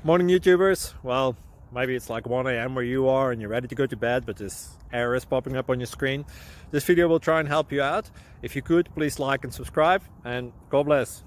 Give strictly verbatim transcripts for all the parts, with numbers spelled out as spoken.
Morning YouTubers. Well, maybe it's like one A M where you are and you're ready to go to bed, but this error is popping up on your screen. This video will try and help you out. If you could, please like and subscribe, and God bless.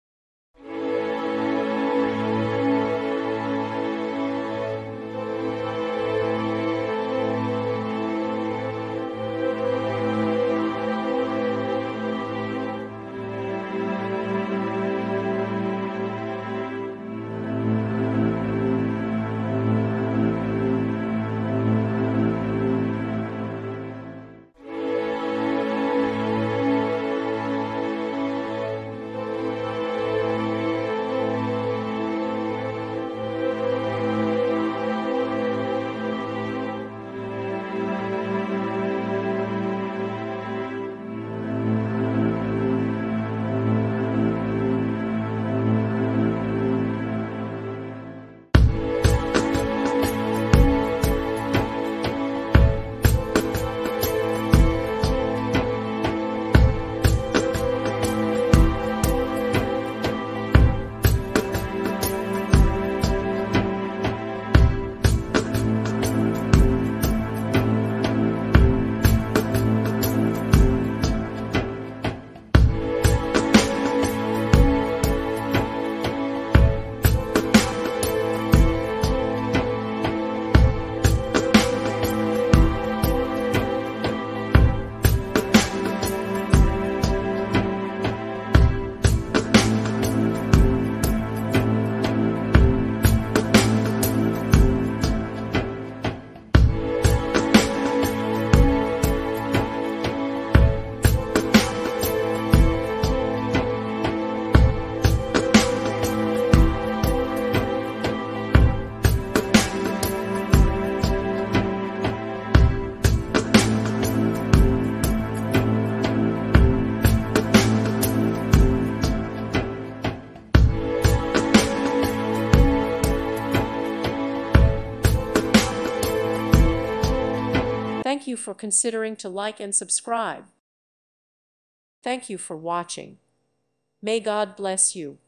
Thank you for considering to like and subscribe. Thank you for watching. May God bless you.